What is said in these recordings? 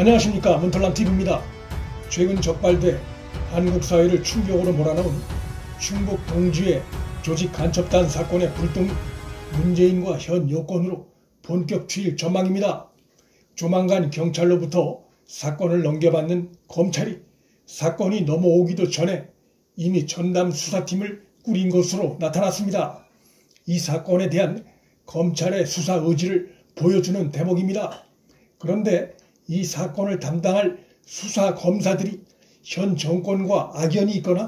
안녕하십니까, 문털남TV입니다. 최근 적발돼 한국 사회를 충격으로 몰아넣은 충북 동주의 조직 간첩단 사건의 불똥이 문재인과 현 여권으로 본격 투일 전망입니다. 조만간 경찰로부터 사건을 넘겨받는 검찰이 사건이 넘어오기도 전에 이미 전담 수사팀을 꾸린 것으로 나타났습니다. 이 사건에 대한 검찰의 수사 의지를 보여주는 대목입니다. 그런데 이 사건을 담당할 수사 검사들이 현 정권과 악연이 있거나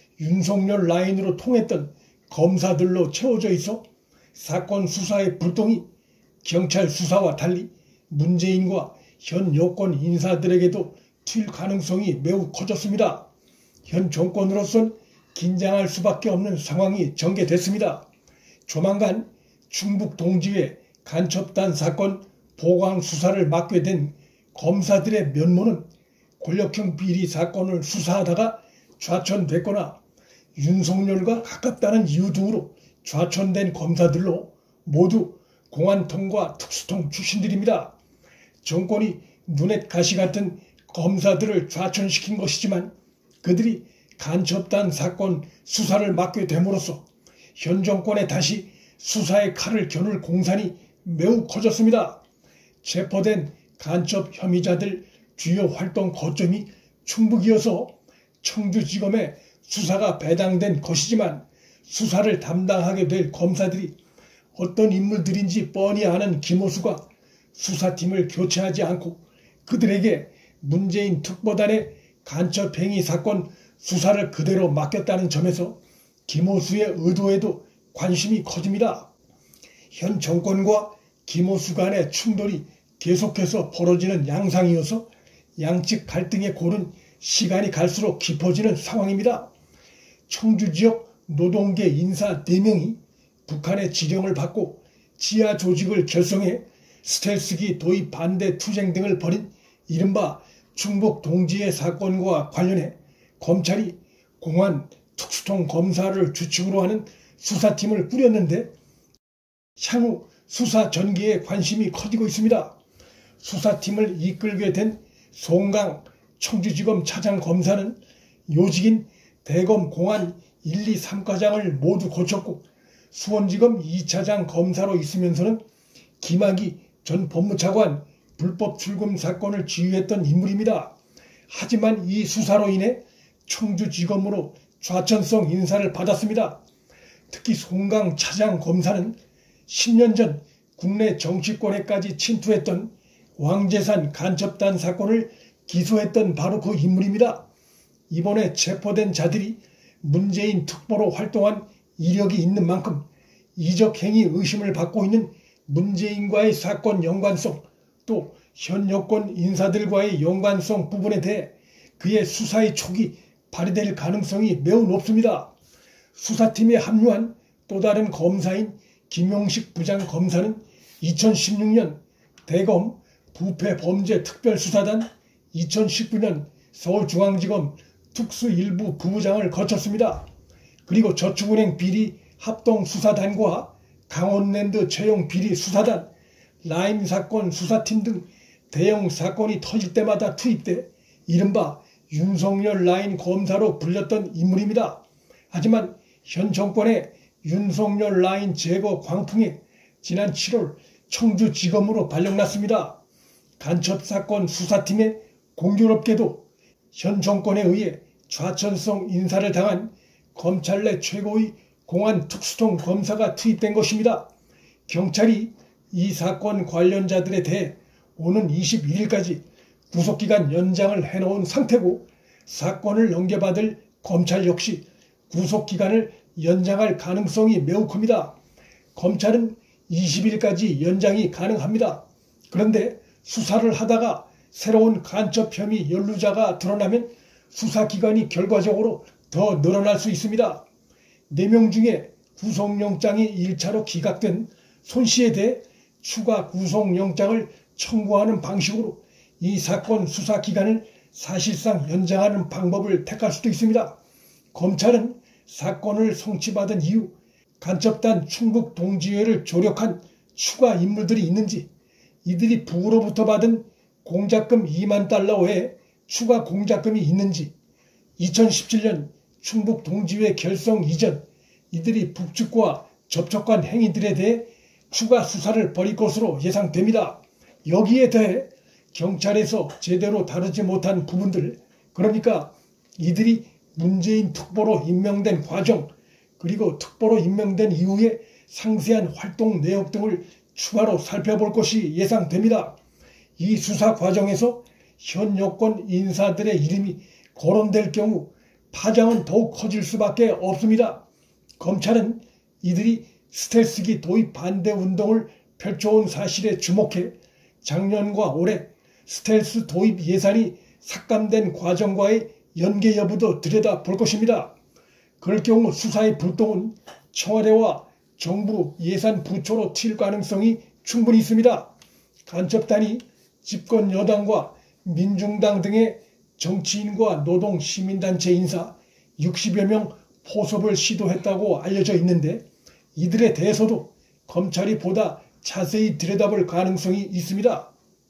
윤석열 라인으로 통했던 검사들로 채워져 있어 사건 수사의 불똥이 경찰 수사와 달리 문재인과 현 여권 인사들에게도 튈 가능성이 매우 커졌습니다. 현 정권으로선 긴장할 수밖에 없는 상황이 전개됐습니다. 조만간 충북 동주의 간첩단 사건 보강 수사를 맡게 된 검사들의 면모는 권력형 비리 사건을 수사하다가 좌천됐거나 윤석열과 가깝다는 이유 등으로 좌천된 검사들로 모두 공안통과 특수통 출신들입니다. 정권이 눈엣 가시 같은 검사들을 좌천시킨 것이지만 그들이 간첩단 사건 수사를 맡게 됨으로써 현 정권에 다시 수사의 칼을 겨눌 공산이 매우 커졌습니다. 체포된 간첩 혐의자들 주요 활동 거점이 충북이어서 청주지검에 수사가 배당된 것이지만 수사를 담당하게 될 검사들이 어떤 인물들인지 뻔히 아는 김호수가 수사팀을 교체하지 않고 그들에게 문재인 특보단의 간첩행위 사건 수사를 그대로 맡겼다는 점에서 김호수의 의도에도 관심이 커집니다. 현 정권과 김호수 간의 충돌이 계속해서 벌어지는 양상이어서 양측 갈등의 골은 시간이 갈수록 깊어지는 상황입니다. 청주 지역 노동계 인사 4명이 북한의 지령을 받고 지하 조직을 결성해 스텔스기 도입 반대 투쟁 등을 벌인 이른바 충북 동지의 사건과 관련해 검찰이 공안 특수통 검사를 주축으로 하는 수사팀을 꾸렸는데 향후 수사 전개에 관심이 커지고 있습니다. 수사팀을 이끌게 된 송강 청주지검 차장검사는 요직인 대검 공안 1, 2, 3과장을 모두 거쳤고 수원지검 2차장 검사로 있으면서는 김학의 전 법무차관 불법 출금 사건을 지휘했던 인물입니다. 하지만 이 수사로 인해 청주지검으로 좌천성 인사를 받았습니다. 특히 송강 차장검사는 10년 전 국내 정치권에까지 침투했던 왕재산 간첩단 사건을 기소했던 바로 그 인물입니다. 이번에 체포된 자들이 문재인 특보로 활동한 이력이 있는 만큼 이적행위 의심을 받고 있는 문재인과의 사건 연관성 또 현 여권 인사들과의 연관성 부분에 대해 그의 수사의 촉이 발휘될 가능성이 매우 높습니다. 수사팀에 합류한 또 다른 검사인 김용식 부장검사는 2016년 대검 부패범죄특별수사단 2019년 서울중앙지검 특수일부 부부장을 거쳤습니다. 그리고 저축은행 비리 합동수사단과 강원랜드 채용 비리 수사단, 라임 사건 수사팀 등 대형 사건이 터질 때마다 투입돼 이른바 윤석열 라인 검사로 불렸던 인물입니다. 하지만 현 정권의 윤석열 라인 제거 광풍에 지난 7월 청주지검으로 발령났습니다. 간첩사건 수사팀에 공교롭게도 현 정권에 의해 좌천성 인사를 당한 검찰 내 최고의 공안 특수통 검사가 투입된 것입니다. 경찰이 이 사건 관련자들에 대해 오는 21일까지 구속기간 연장을 해놓은 상태고 사건을 넘겨받을 검찰 역시 구속기간을 연장할 가능성이 매우 큽니다. 검찰은 20일까지 연장이 가능합니다. 그런데 수사를 하다가 새로운 간첩 혐의 연루자가 드러나면 수사기간이 결과적으로 더 늘어날 수 있습니다. 4명 중에 구속영장이 1차로 기각된 손 씨에 대해 추가 구속영장을 청구하는 방식으로 이 사건 수사기간을 사실상 연장하는 방법을 택할 수도 있습니다. 검찰은 사건을 송치받은 이후 간첩단 충북 동지회를 조력한 추가 인물들이 있는지 이들이 북으로부터 받은 공작금 2만 달러 외에 추가 공작금이 있는지, 2017년 충북 동지회 결성 이전 이들이 북측과 접촉한 행위들에 대해 추가 수사를 벌일 것으로 예상됩니다. 여기에 대해 경찰에서 제대로 다루지 못한 부분들, 그러니까 이들이 문재인 특보로 임명된 과정, 그리고 특보로 임명된 이후의 상세한 활동 내역 등을 추가로 살펴볼 것이 예상됩니다. 이 수사 과정에서 현 여권 인사들의 이름이 거론될 경우 파장은 더욱 커질 수밖에 없습니다. 검찰은 이들이 스텔스기 도입 반대 운동을 펼쳐온 사실에 주목해 작년과 올해 스텔스 도입 예산이 삭감된 과정과의 연계 여부도 들여다볼 것입니다. 그럴 경우 수사의 불똥은 청와대와 정부 예산 부초로 튈 가능성이 충분히 있습니다. 간첩단이 집권 여당과 민중당 등의 정치인과 노동 시민단체 인사 60여 명 포섭을 시도했다고 알려져 있는데, 이들에 대해서도 검찰이 보다 자세히 들여다볼 가능성이 있습니다.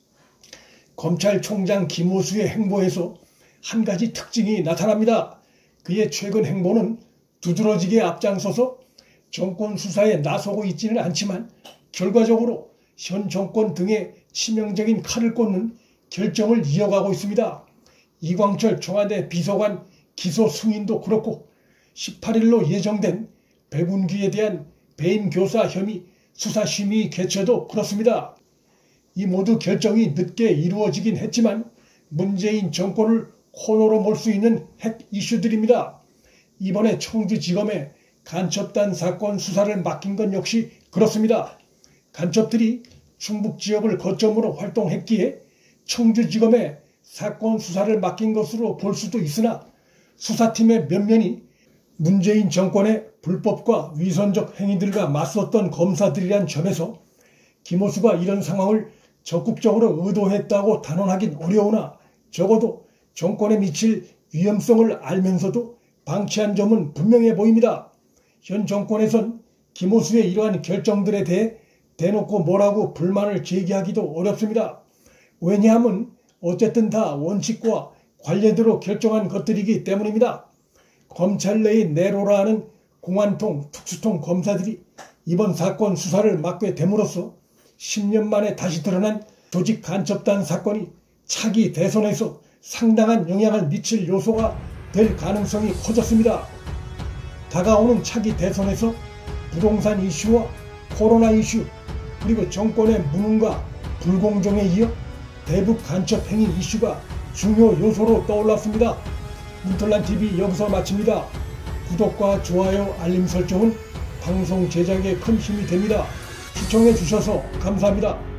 검찰총장 김호수의 행보에서 한 가지 특징이 나타납니다. 그의 최근 행보는 두드러지게 앞장서서 정권 수사에 나서고 있지는 않지만 결과적으로 현 정권 등의 치명적인 칼을 꽂는 결정을 이어가고 있습니다. 이광철 청와대 비서관 기소 승인도 그렇고 18일로 예정된 백운기에 대한 배임 교사 혐의 수사심의 개최도 그렇습니다. 이 모두 결정이 늦게 이루어지긴 했지만 문재인 정권을 코너로 몰 수 있는 핵 이슈들입니다. 이번에 청주지검에 간첩단 사건 수사를 맡긴 건 역시 그렇습니다. 간첩들이 충북 지역을 거점으로 활동했기에 청주지검에 사건 수사를 맡긴 것으로 볼 수도 있으나, 수사팀의 면면이 문재인 정권의 불법과 위선적 행위들과 맞섰던 검사들이란 점에서 김호수가 이런 상황을 적극적으로 의도했다고 단언하긴 어려우나 적어도 정권에 미칠 위험성을 알면서도 방치한 점은 분명해 보입니다. 현 정권에선 김호수의 이러한 결정들에 대해 대놓고 뭐라고 불만을 제기하기도 어렵습니다. 왜냐하면 어쨌든 다 원칙과 관례대로 결정한 것들이기 때문입니다. 검찰 내의 내로라 하는 공안통, 특수통 검사들이 이번 사건 수사를 맡게 됨으로써 10년 만에 다시 드러난 조직 간첩단 사건이 차기 대선에서 상당한 영향을 미칠 요소가 될 가능성이 커졌습니다. 다가오는 차기 대선에서 부동산 이슈와 코로나 이슈, 그리고 정권의 무능과 불공정에 이어 대북 간첩 행위 이슈가 중요 요소로 떠올랐습니다. 문털란TV 여기서 마칩니다. 구독과 좋아요, 알림 설정은 방송 제작에 큰 힘이 됩니다. 시청해 주셔서 감사합니다.